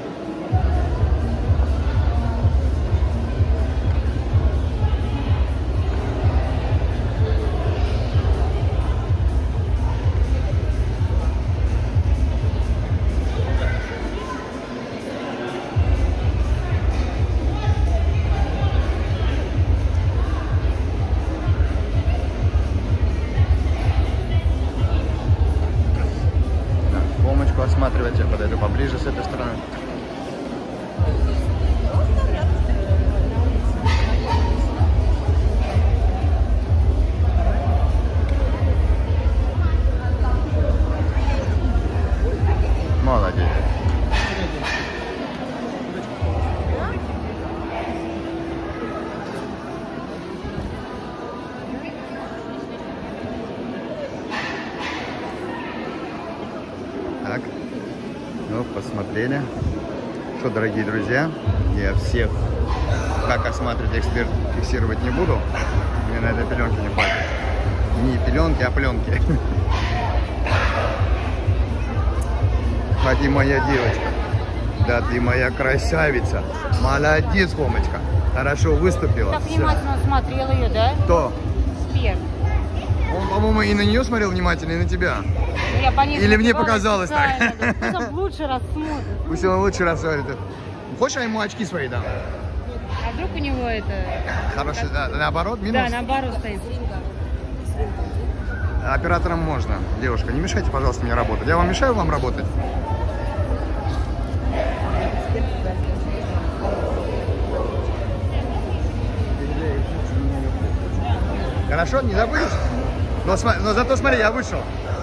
Осматривать, я подойду поближе с этой стороны. Молодец. Так, ну, посмотрели. Что, дорогие друзья, я всех, как осматривать эксперт, фиксировать не буду. Мне на этой пеленке не хватит. Не пеленки, а пленки. А ты моя девочка. Да ты моя красавица. Молодец, Хомочка. Хорошо выступила. Так внимательно смотрел ее, да? Кто? Эксперт. Он, по-моему, и на нее смотрел внимательно, и на тебя. Я по ней Или мне смотрела показалось так? специально, да. Пусть он лучше рассмотрит. Пусть он лучше рассмотрит. Хочешь, я ему очки свои дам? А вдруг у него это... Хороший, да, наоборот, минус? Да, наоборот стоит. Оператором можно. Девушка, не мешайте, пожалуйста, мне работать. Я вам мешаю вам работать? Хорошо, не забудешь? Но зато смотри, я вышел.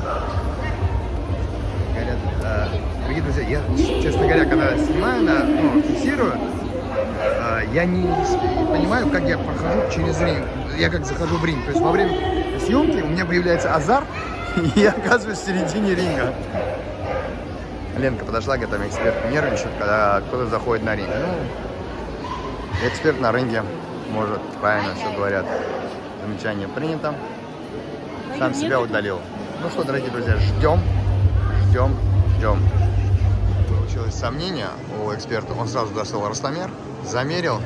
Говорят, дорогие друзья, я, честно говоря, когда снимаю, фиксирую, я не понимаю, как я прохожу через ринг. Я как захожу в ринг. То есть во время съемки у меня появляется азарт, и я оказываюсь в середине ринга. Ленка подошла, говорит, там эксперт нервничает, когда кто-то заходит на ринг. Ну, эксперт на ринге может, правильно все говорят. Замечание принято. Сам себя удалил. Ну что, дорогие друзья, ждем. Получилось сомнение у эксперта. Он сразу достал ростомер, замерил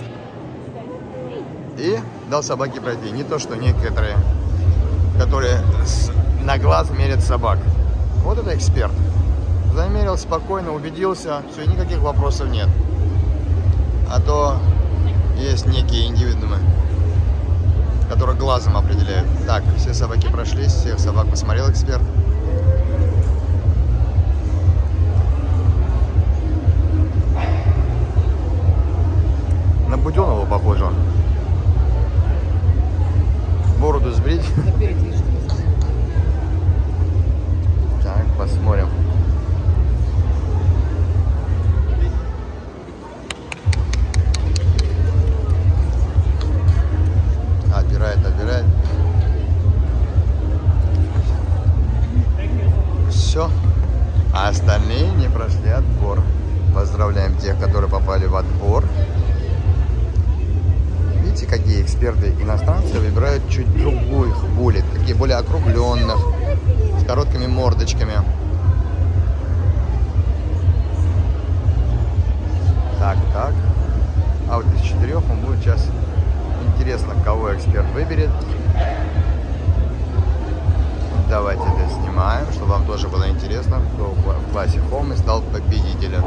и дал собаке пройти. Не то, что некоторые, которые на глаз мерят собак. Вот это эксперт. Замерил спокойно, убедился, все, никаких вопросов нет. А то есть некие индивидуумы, которые глазом определяют. Так, все собаки прошлись, всех собак посмотрел эксперт. На Буденова похоже. Бороду сбрить. Так, посмотрим. Отбирает. а остальные не прошли отбор. Поздравляем тех, которые попали в отбор. Видите, какие эксперты иностранцы выбирают чуть других булек, такие более округленных, с короткими мордочками. Так. А вот из 4 он будет сейчас. Интересно, кого эксперт выберет. Давайте это снимаем, чтобы вам тоже было интересно, кто в классе Хоми стал победителем.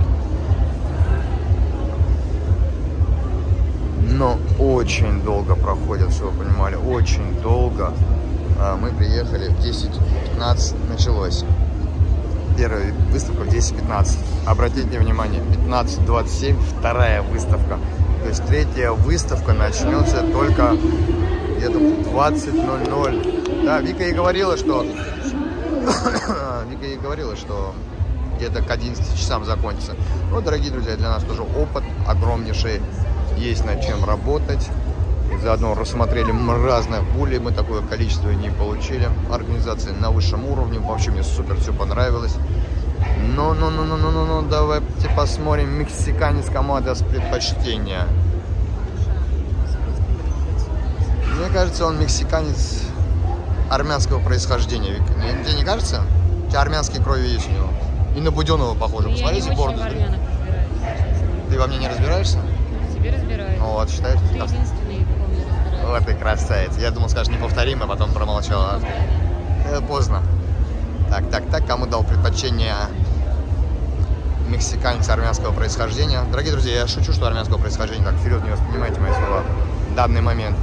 Но очень долго проходит, чтобы вы понимали, очень долго. Мы приехали в 10:15 началось. Первая выставка в 10:15. Обратите внимание, 15:27 вторая выставка. То есть третья выставка начнется только где-то в 20:00. Да, Вика ей говорила, что где-то к 11 часам закончится. Вот, дорогие друзья, для нас тоже опыт огромнейший. Есть над чем работать. И заодно рассмотрели разных булей. Мы такое количество не получили. Организация на высшем уровне. Вообще мне супер все понравилось. Ну, давайте посмотрим. Мексиканец команда с предпочтения. Мне кажется, он мексиканец армянского происхождения. Тебе не кажется? У тебя армянские крови есть у него. И на Буденова похоже. Посмотрите бороду. Ты во мне не разбираешься? В себе разбираюсь. Ну вот, считаешь? Ты единственный, в ком я разбираюсь. Вот ты красавец. Я думал, скажешь неповторимо, а потом промолчала. Поздно. Так. Кому дал предпочтение мексиканец армянского происхождения? Дорогие друзья, я шучу, что армянского происхождения. Так, вперед, не воспринимайте мои слова в данный момент.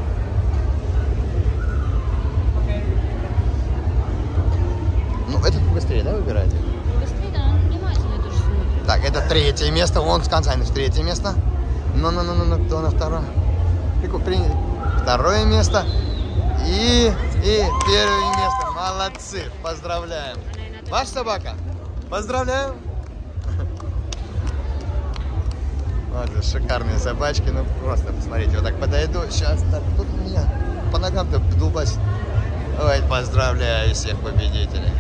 Ну, этот быстрее, да, выбираете? Быстрее, да, он внимательно тоже смотрит. Так, это третье место. Вон с конца, третье место. Ну, кто на второе? Приняли. Второе место. И первое место. Молодцы. Поздравляем. Ваша собака? Поздравляем. Вот шикарные собачки. Ну, просто посмотрите. Вот так подойду. Сейчас так. Тут у меня по ногам-то долбасит. Ой, поздравляю всех победителей.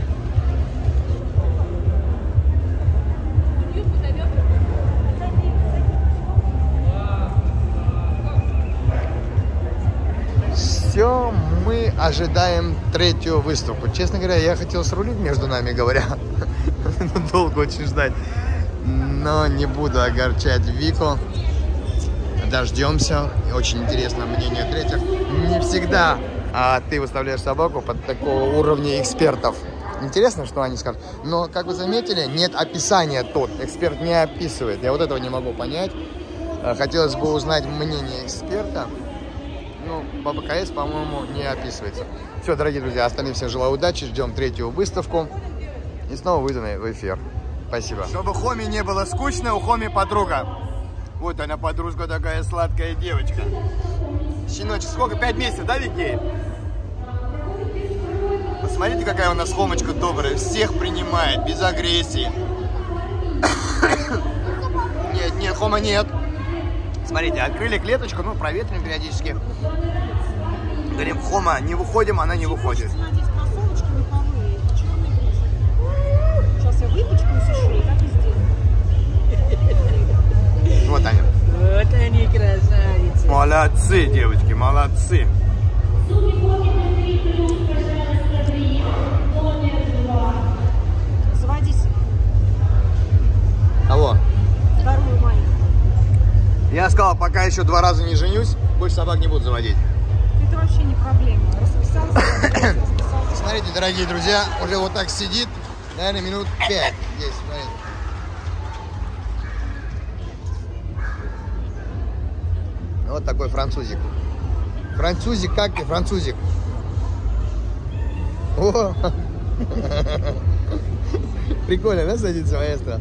Все, мы ожидаем третью выставку. Честно говоря, я хотел срулить, между нами говоря. Долго очень ждать. Но не буду огорчать Вику. Дождемся. Очень интересно мнение третьих. Не всегда ты выставляешь собаку под такого уровня экспертов. Интересно, что они скажут. Но, как вы заметили, нет описания тут. Эксперт не описывает. Я вот этого не могу понять. Хотелось бы узнать мнение эксперта. Ну, по БКС, по-моему, не описывается. Все, дорогие друзья, остальным всем желаю удачи. Ждем третью выставку. И снова выйду в эфир. Спасибо. Чтобы Хоми не было скучно, у Хоми подруга. Вот она, подружка такая сладкая девочка. Щеночек, сколько? 5 месяцев, да, Викей? Посмотрите, какая у нас Хомочка добрая. Всех принимает, без агрессии. Нет, Хома, нет. Смотрите, открыли клеточку, ну, проветрим периодически. Говорим, Хома, не выходим, она не выходит. Сейчас я выпечку сушу, и так и сделаю. Вот они. Вот они, красавицы. Молодцы, девочки, молодцы. Заводись. Кого? Вторую мою. Я сказал, пока еще 2 раза не женюсь, больше собак не буду заводить. Это вообще не проблема. Расписался. Смотрите, дорогие друзья, уже вот так сидит, наверное, минут 5 здесь, смотрите. Вот такой французик. Французик, как ты, французик? О! Прикольно, да, садится маэстро?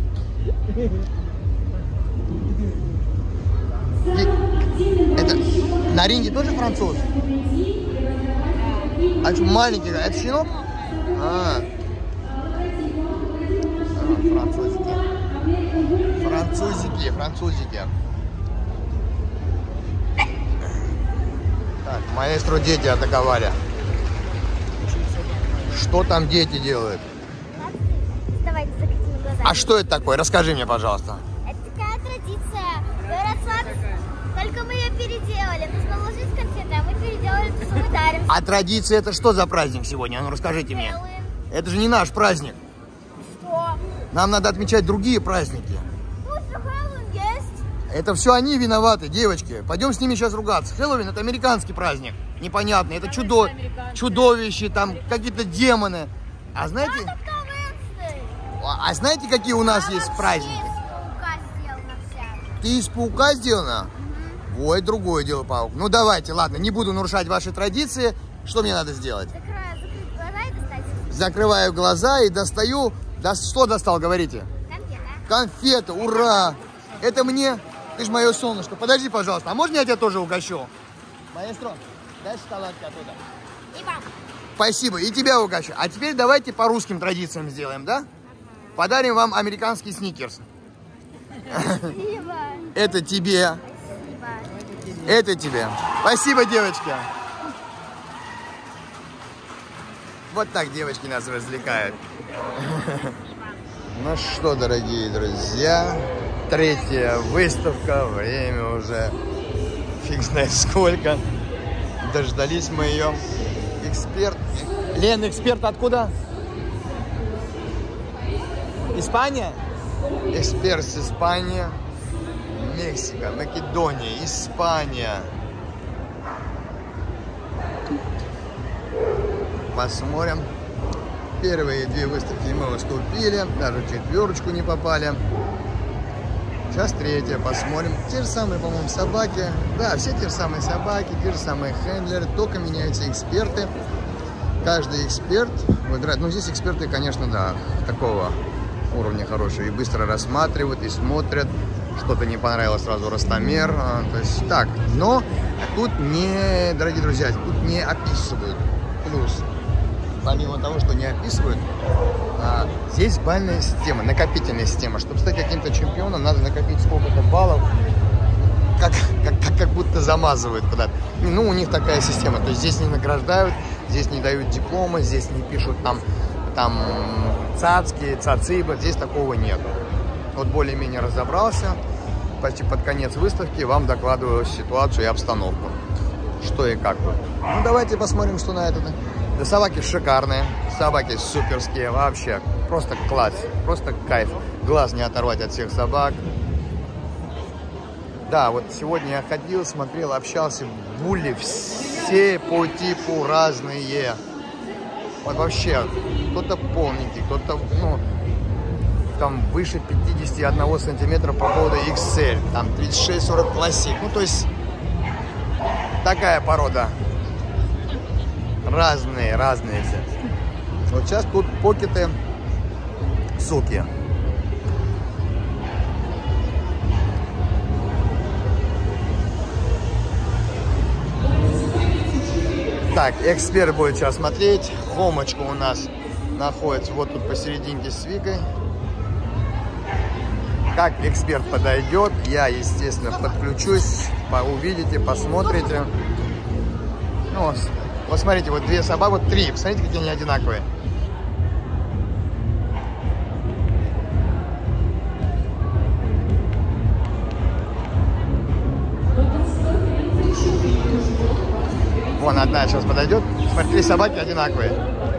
Это на ринге тоже француз? А что, маленький? Это щенок? Французики. Так, маэстро дети атаковали. Что там дети делают? Давайте закатим А что это такое? Расскажи мне, пожалуйста. Это такая традиция. Только мы ее переделали. Мы положили конфеты, а мы переделали то, что мы дарим. А традиция это что за праздник сегодня? Ну расскажите мне. Хэллоуин. Это же не наш праздник. Что? Нам надо отмечать другие праздники. Тут же Хэллоуин есть. Это все они виноваты, девочки. Пойдем с ними сейчас ругаться. Хэллоуин это американский праздник. Непонятный. Это чудовища, там какие-то демоны. А знаете, знаете, какие у нас есть праздники? Ты из паука сделана? Ой, другое дело, паук. Ну давайте, ладно, не буду нарушать ваши традиции. Что мне надо сделать? Закрыть глаза и достать. Закрываю глаза и достаю. Что достал, говорите? Конфета. Конфеты, ура! Это мне, ты ж мое солнышко. Подожди, пожалуйста, а можно я тебя тоже угощу? Маэстро, дай шоколадки оттуда. И вам. Спасибо, и тебя угощу. А теперь давайте по русским традициям сделаем, да? Подарим вам американский сникерс. Спасибо. Это тебе. Спасибо. Это тебе. Спасибо, девочки. Вот так девочки нас развлекают. Ну что, дорогие друзья, третья выставка. Время уже фиг знает сколько. Дождались мы ее. Эксперт. Лен, эксперт откуда? Испания? Эксперт с Испании. Мексика, Македония, Испания. Посмотрим. Первые две выставки мы выступили, даже в четверочку не попали. Сейчас третья, посмотрим. Те же самые, по-моему, собаки. Да, все те же самые собаки, те же самые хендлеры, только меняются эксперты. Каждый эксперт выбирает. Ну, здесь эксперты, конечно, да, такого уровня хорошие. И быстро рассматривают, и смотрят. Что-то не понравилось, сразу ростомер. То есть так. Но тут не, дорогие друзья, тут не описывают. Плюс, помимо того, что не описывают, здесь бальная система, накопительная система. Чтобы стать каким-то чемпионом, надо накопить сколько-то баллов. Как будто замазывают куда-то. Ну, у них такая система. То есть здесь не награждают, здесь не дают дипломы, здесь не пишут там цацки, цацибы. Здесь такого нету. Вот более-менее разобрался. Почти под конец выставки вам докладываю ситуацию и обстановку. Что и как. Ну, давайте посмотрим, что на это. Да, собаки шикарные, собаки суперские, вообще. Просто класс, просто кайф. Глаз не оторвать от всех собак. Да, вот сегодня я ходил, смотрел, общался. Булли все по типу разные. Вот вообще, кто-то полненький, кто-то, ну, там выше 51 сантиметра по поводу XL, там 36-40 классик. Ну, то есть, такая порода. Разные все. Вот сейчас тут покеты, суки. Так, эксперт будет сейчас смотреть. Хомочка у нас находится вот тут посерединке с Викой. Как эксперт подойдет, я, естественно, подключусь. Увидите, посмотрите. Ну, вот смотрите, вот две собаки, вот три. Посмотрите, какие они одинаковые. Вон одна сейчас подойдет. Смотри, три собаки одинаковые.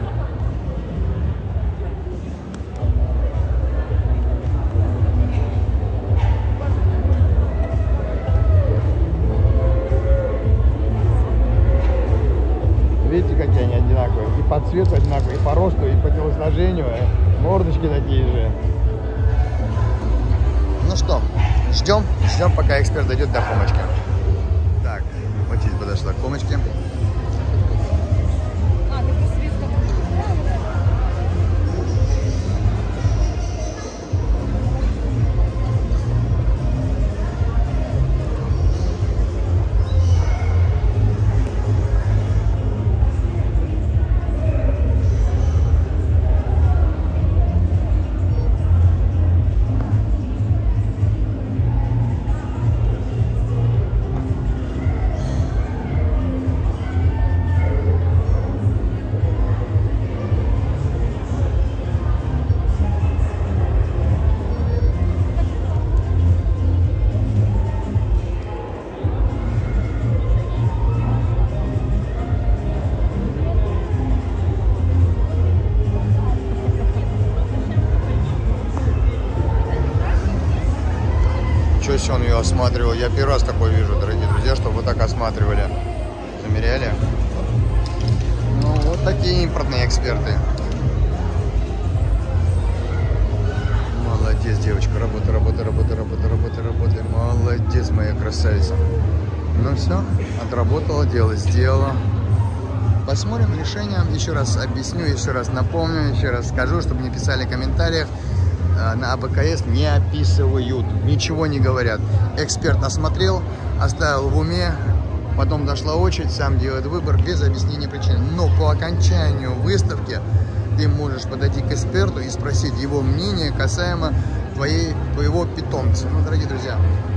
Видите, какие они одинаковые? И по цвету одинаковые, и по росту, и по телосложению. Мордочки такие же. Ну что, ждем, пока эксперт дойдет до Хомочки. Так, вот здесь подошла к Хомочке. здесь он ее осматривал. Я первый раз такое вижу, дорогие друзья, что вот так осматривали. Замеряли. Ну, вот такие импортные эксперты. Молодец, девочка. Работай. Молодец, моя красавица. Ну все, отработала, дело сделала. Посмотрим решение. Еще раз объясню, еще раз напомню, еще раз скажу, чтобы не писали в комментариях. На АБКС не описывают, ничего не говорят. Эксперт осмотрел, оставил в уме, потом дошла очередь, сам делает выбор без объяснения причин. Но по окончанию выставки ты можешь подойти к эксперту и спросить его мнение касаемо твоего питомца. Ну, дорогие друзья,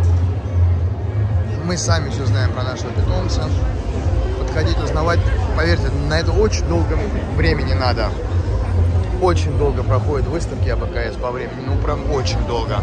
мы сами все знаем про нашего питомца. Подходить, узнавать, поверьте, на это очень долго времени надо. Очень долго проходят выставки АБКС по времени, ну прям очень долго.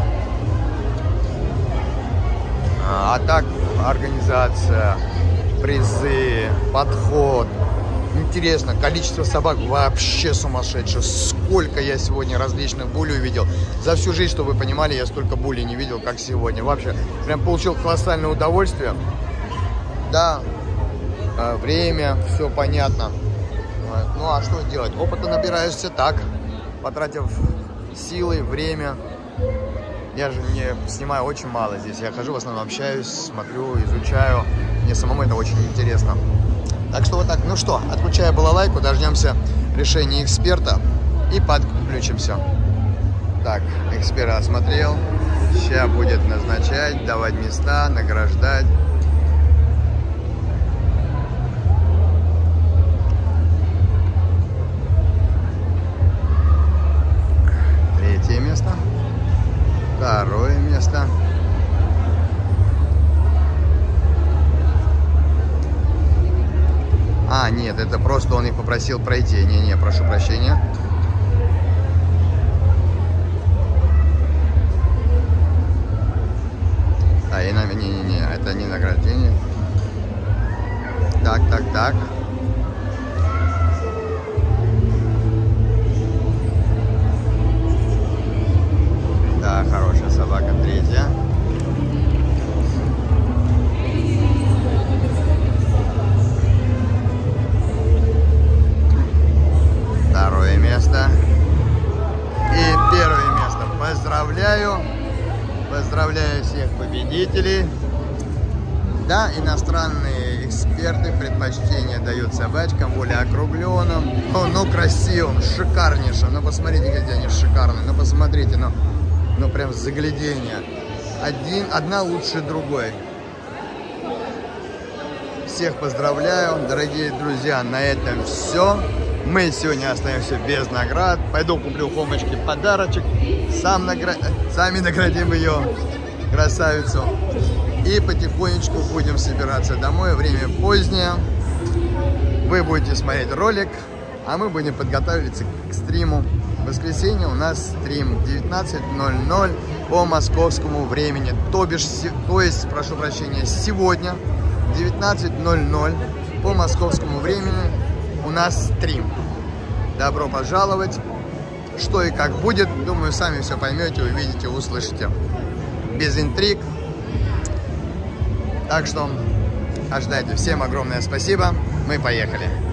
А так организация, призы, подход. Интересно, количество собак вообще сумасшедшее. Сколько я сегодня различных булей увидел. За всю жизнь, чтобы вы понимали, я столько булей не видел, как сегодня. Вообще, прям получил колоссальное удовольствие. Да, время, все понятно. Ну а что делать? Опыта набираешься так, потратив силы, время. Я же не снимаю очень мало здесь. Я хожу, в основном общаюсь, смотрю, изучаю. Мне самому это очень интересно. Так что вот так. Ну что, отключаю балалайку, дождемся решения эксперта и подключимся. Так, эксперт осмотрел. Сейчас будет назначать, давать места, награждать. Третье место. Второе место. А, нет, это просто он их попросил пройти. Не, прошу прощения. А, и не, это не награждение. Так. Да, хорошая собака, третья. Второе место. И первое место. Поздравляю всех победителей. Да, иностранные эксперты предпочтение дают собачкам более округленным, ну красивым, шикарнейшим. Ну посмотрите, какие они шикарные. Ну посмотрите, ну прям заглядение. Одна лучше другой. Всех поздравляю, дорогие друзья. На этом все. Мы сегодня остаемся без наград. Пойду куплю Хомочке подарочек. Сами наградим ее, красавицу. И потихонечку будем собираться домой. Время позднее. Вы будете смотреть ролик, а мы будем подготавливаться к стриму. В воскресенье у нас стрим 19:00 по московскому времени. То есть, прошу прощения, сегодня 19:00 по московскому времени у нас стрим. Добро пожаловать. Что и как будет, думаю, сами все поймете, увидите, услышите. Без интриг. Так что ожидайте. Всем огромное спасибо. Мы поехали.